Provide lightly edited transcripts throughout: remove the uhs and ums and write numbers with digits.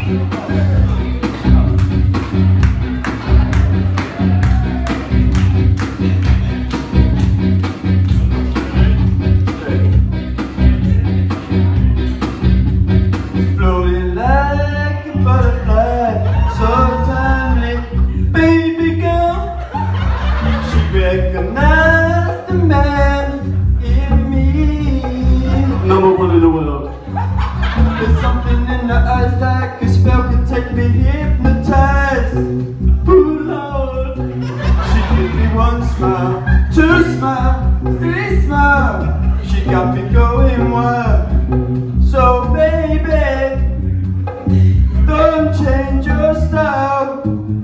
Floating like a butterfly, so timely, baby girl. She recognized the man in me. Number one in the world. There's something in her eyes like a spell can take me hypnotized. Ooh Lord, she gives me one smile, two smile, three smile. She got me going wild. So baby, don't change your style.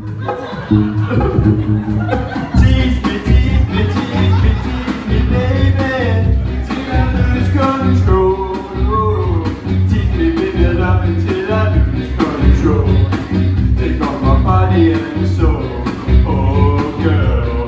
Tease me, tease me, tease me, tease me, baby, till I lose control. Tease me with your love until I lose control. Take on my body and soul, oh girl.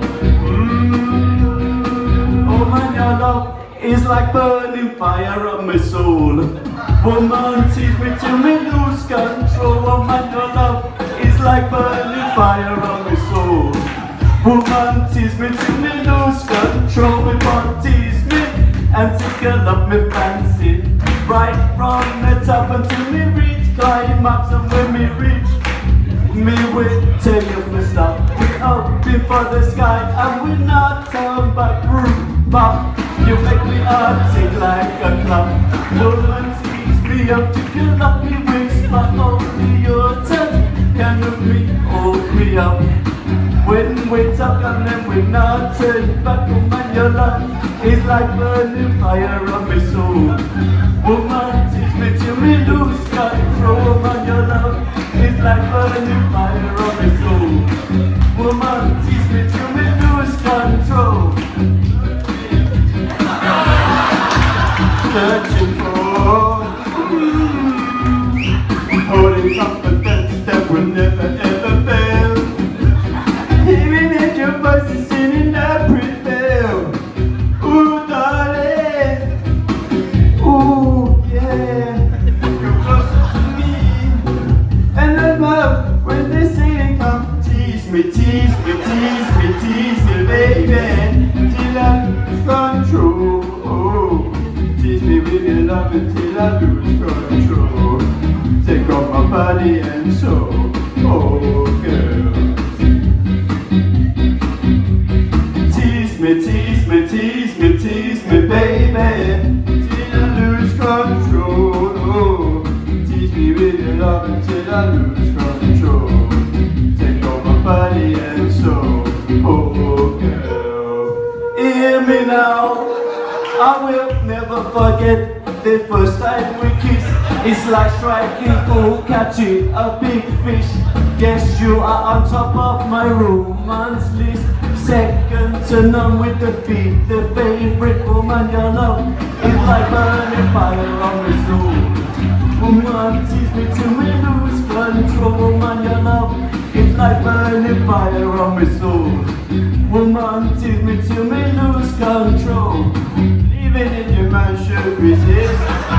Oh man, your love is like burning fire on my soul. Woman, tease me till me lose control. Woman, your love is like burning fire on my soul. Woman, tease me till me lose control. Woman, tease me and tickle up me fancy. Right from the top until me reach climax. And when me reach, me will tell you to stop. We up before the sky and we not turn back. Pop, you make me heart sing like a clock. Woman, tease me up to fill up me wings, but only your touch can hold me up. When we talk and then we not turn back. Woman, your love is like burning fire on my soul. Woman, tease me till me lose control. Woman, your love is like burning fire on my soul. Woman, tease me till me lose control. Searching for holding confidence that will never ever fail. Hearing that your voice is singing I prevail. Ooh darling, ooh yeah. Come closer to me and I love when they say come. Tease me, tease me, tease me, tease me, baby, till I lose control. Tease me with your love until I lose control. Take on my body and soul, oh girl. Tease me, tease me, tease me, tease me, baby, till I lose control. Oh, tease me with your love until I lose control. Take on my body and soul, oh girl. Hear me now. I will never forget the first time we kissed. It's like striking gold, catching a big fish. Yes, you are on top of my romance list. Second to none with the beat. The favorite woman you love is like burning fire on my soul. Woman, tease me till me lose control. Woman you love is like burning fire on my soul. Woman, tease me till me lose control. Even if your man should resist.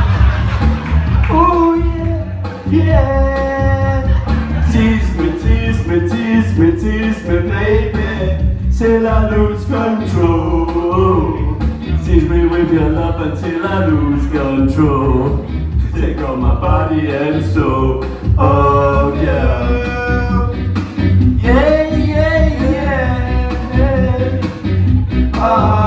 Oh yeah, yeah. Tease me, tease me, tease me, tease me, baby, till I lose control. Tease me with your love until I lose control. Take on my body and soul, oh yeah. Yeah, yeah, yeah, yeah.